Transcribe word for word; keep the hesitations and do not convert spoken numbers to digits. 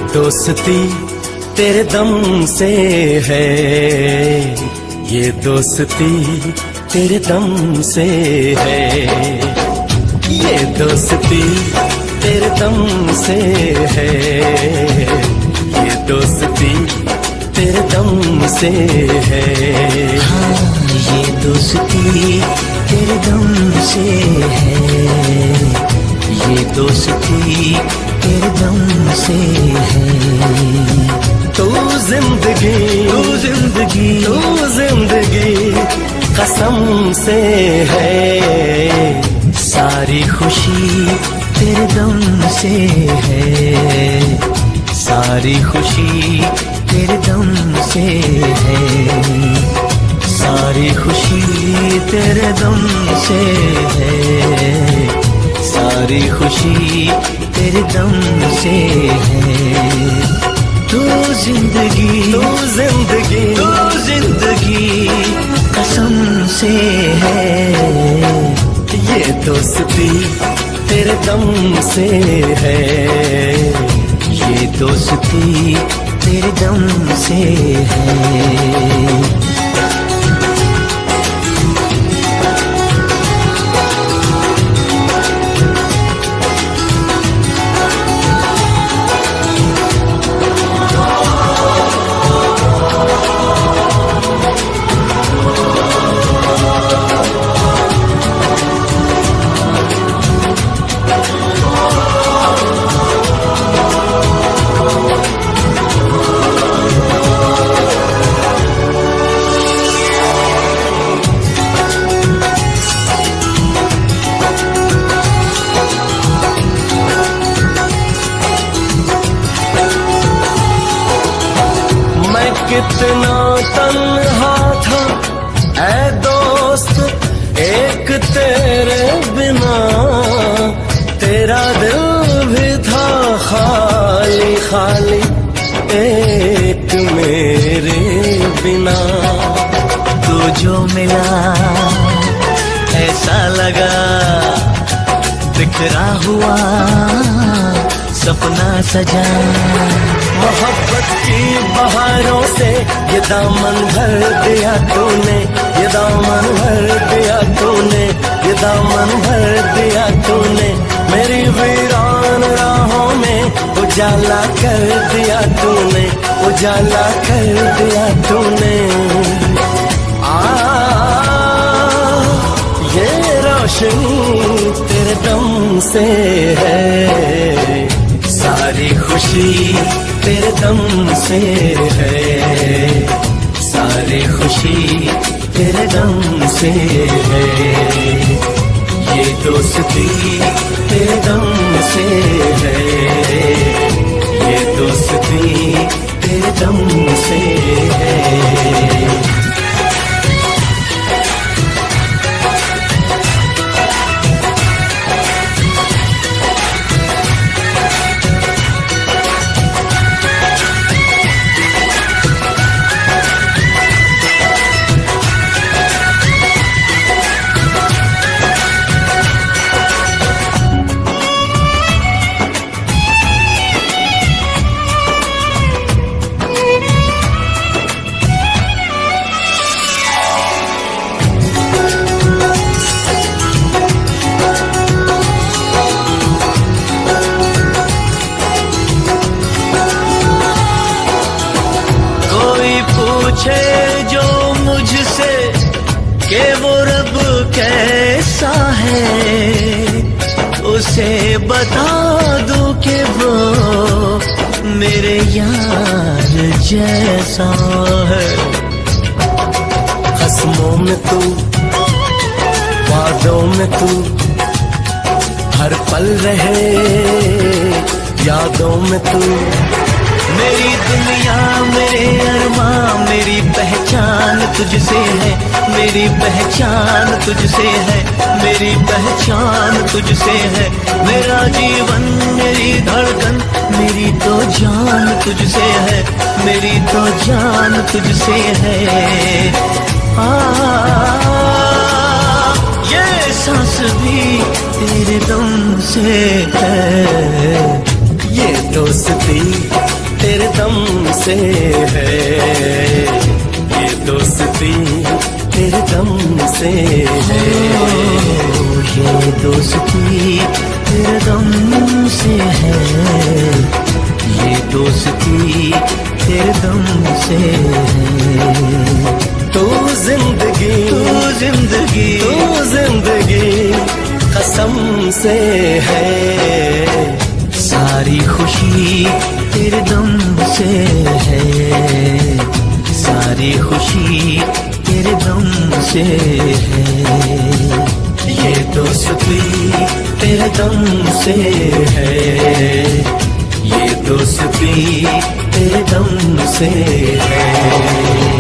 दोस्ती तेरे दम से है, ये दोस्ती तेरे दम से है, ये दोस्ती तेरे दम से है, ये दोस्ती तेरे दम से है। हाँ, ये दोस्ती तेरे दम से है, ये दोस्ती तेरे दम से है। तू जिंदगी तू जिंदगी तू जिंदगी कसम से है, सारी खुशी तेरे दम से है, सारी खुशी तेरे दम से है, सारी खुशी तेरे दम से है, सारी खुशी तेरे दम से है। तू जिंदगी तू जिंदगी तू जिंदगी कसम से है, ये दोस्ती तेरे दम से है, ये दोस्ती तेरे दम से है। कितना तन्हा था ऐ दोस्त एक तेरे बिना, तेरा दिल भी था खाली खाली एक मेरे बिना। तू जो मिला ऐसा लगा बिखरा हुआ सपना सजा, मोहब्बत की बहारों से ये दामन भर दिया तूने, ये दामन भर दिया तूने, ये दामन भर दिया तूने, मेरी वीरान राहों में उजाला कर दिया तूने, उजाला कर दिया तूने। आ ये रोशनी तेरे दम से है, सारी खुशी तेरे दम से है, सारी खुशी तेरे दम से है, ये दोस्ती तेरे दम से है, ये दोस्ती तेरे दम से है। जो मुझसे कि वो रब कैसा है, उसे बता दूं कि वो मेरे यार जैसा है। कसमों में तू, वादों में तू, हर पल रहे यादों में तू, मेरी दुनिया मेरे अरमां मेरी पहचान तुझसे है, मेरी पहचान तुझसे है, मेरी पहचान तुझसे है, मेरा जीवन मेरी धड़कन मेरी तो जान तुझसे है, मेरी तो जान तुझसे है। आ, ये सांस भी तेरे दम से है, ये दोस्ती तेरे दम से है, ये दोस्ती तेरे दम से है। ये दोस्ती तेरे दम से है, ये दोस्ती तेरे दम से है। तू जिंदगी तू जिंदगी तू जिंदगी कसम से है, सारी खुशी तेरे दम से है, सारी खुशी तेरे दम से है। ये दोस्ती तेरे दम से है, ये दोस्ती तेरे दम से है।